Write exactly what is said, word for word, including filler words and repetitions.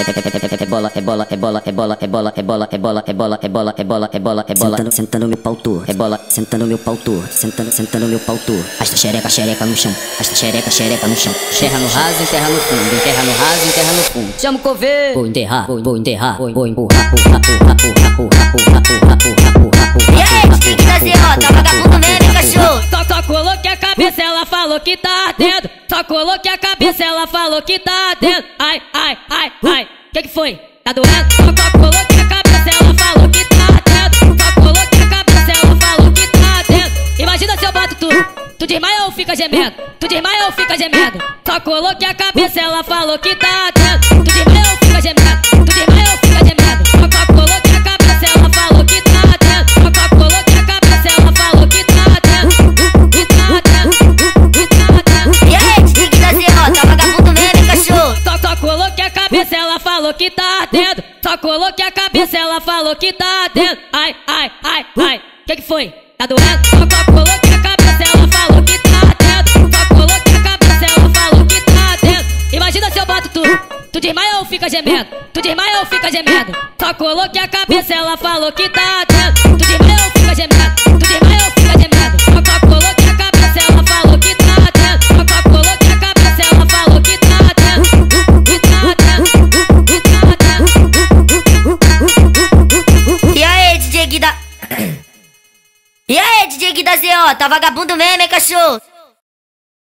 É bola, é bola, é bola, é bola, é bola, é bola, é bola, é bola, é bola, é bola, é bola, é bola. Sentando, sentando meu pau torto. É bola, sentando meu pau torto. Sentando, sentando meu pau torto. Asta xereca, xereca no chão. Asta xereca, xereca no chão. Enterra no raso, enterra no fundo. Enterra no raso, enterra no fundo. Chama o coveiro. Vou enterrar, vou, vou enterrar. Vou, vou empurrar, empurrar, empurrar, empurrar, empurrar, empurrar, empurrar, empurrar. E aí, Tique da Zerota, vagabundo mesmo, cachorro. Só, só coloquei a cabeça, ela falou que tá ardendo. Só coloquei a cabeça, ela falou que tá ardendo. Ai, ai, ai, ai. Que que foi? Tá doendo? Só, só coloquei a cabeça, ela falou que tá ardendo. Só coloquei a cabeça, ela falou que tá ardendo. Imagina se eu boto tu. Tu desmaia ou fica gemendo? Tu desmaia ou fica gemendo? Só coloquei a cabeça, ela falou que tá ardendo. Tu desmaia ou fica gemendo? Tu desmaia ou fica gemendo? Só, só coloquei a cabeça, ela falou que tá ardendo. Só, só coloquei a cabeça, ela falou que tá ardendo. Que tá ardendo, que tá ardendo. E aí, Tique da Zerota, vagabundo mesmo, cachorro. Só, só coloquei a cabeça, ela falou que tá ardendo. Só coloquei a cabeça, ela falou que tá ardendo. Ai, ai, ai, ai. Que que foi? Tá doendo? Só, só coloquei a cabeça, ela falou que tá ardendo. Só coloquei a cabeça, ela falou que tá ardendo. Imagina se eu boto tu. Tu desmaia ou fica gemendo? Tu desmaia ou fica gemendo? Só coloquei a cabeça, ela falou que tá ardendo. Tu desmaia ou fica gemendo? Tu desmaia ou fica gemendo? Só, só coloquei a cabeça, ela falou que tá ardendo. Só, só coloquei a cabeça, ela falou que tá ardendo. Que tá ardendo, que tá ardendo. E aí, D J Gui da... E aí, D J Gui da Zerota, vagabundo mesmo, hein, cachorro.